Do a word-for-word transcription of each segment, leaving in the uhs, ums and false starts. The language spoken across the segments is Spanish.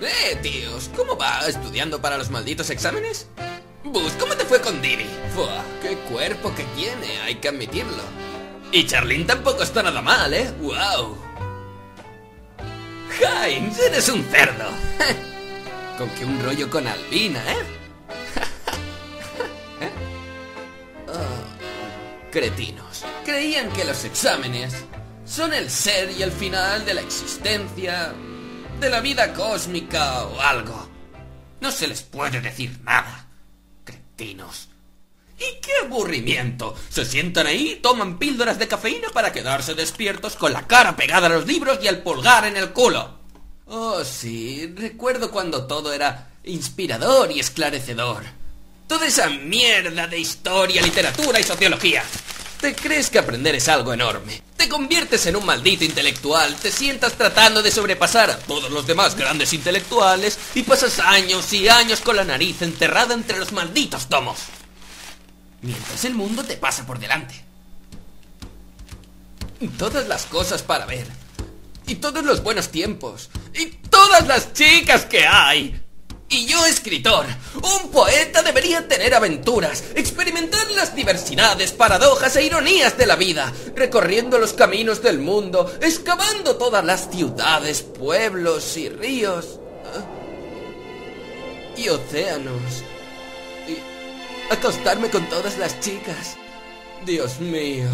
Eh, tíos, ¿cómo va estudiando para los malditos exámenes? Bus, ¿cómo te fue con Didi? Fua, qué cuerpo que tiene, hay que admitirlo. Y Charlene tampoco está nada mal, ¿eh? ¡Wow! Heinz, eres un cerdo. Con que un rollo con Albina, ¿eh? ¿Eh? Oh, cretinos. Creían que los exámenes son el ser y el final de la existencia, de la vida cósmica o algo. No se les puede decir nada. Cretinos. ¡Y qué aburrimiento! Se sientan ahí y toman píldoras de cafeína para quedarse despiertos con la cara pegada a los libros y el pulgar en el culo. Oh, sí, recuerdo cuando todo era inspirador y esclarecedor. Toda esa mierda de historia, literatura y sociología. Te crees que aprender es algo enorme. Te conviertes en un maldito intelectual, te sientas tratando de sobrepasar a todos los demás grandes intelectuales y pasas años y años con la nariz enterrada entre los malditos tomos. Mientras el mundo te pasa por delante. Todas las cosas para ver. Y todos los buenos tiempos. Y todas las chicas que hay. Y yo, escritor, un poeta, debería tener aventuras, experimentar las diversidades, paradojas e ironías de la vida, recorriendo los caminos del mundo, excavando todas las ciudades, pueblos y ríos. Y océanos. Y acostarme con todas las chicas. Dios mío.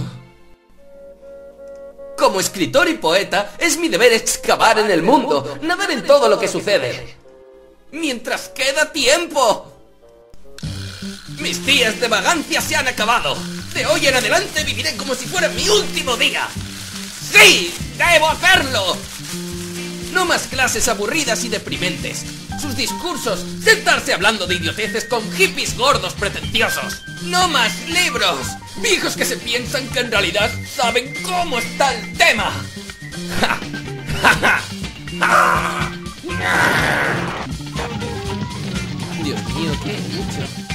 Como escritor y poeta, es mi deber excavar en el mundo, nadar en todo lo que sucede. ¡Mientras queda tiempo! Mis días de vagancia se han acabado. De hoy en adelante viviré como si fuera mi último día. ¡Sí! ¡Debo hacerlo! No más clases aburridas y deprimentes. Sus discursos, sentarse hablando de idioteces con hippies gordos pretenciosos. No más libros. Viejos que se piensan que en realidad saben cómo está el tema. ¡Ja! ¡Ja, ja! ¡Ja! Dios mío, ¿qué he hecho?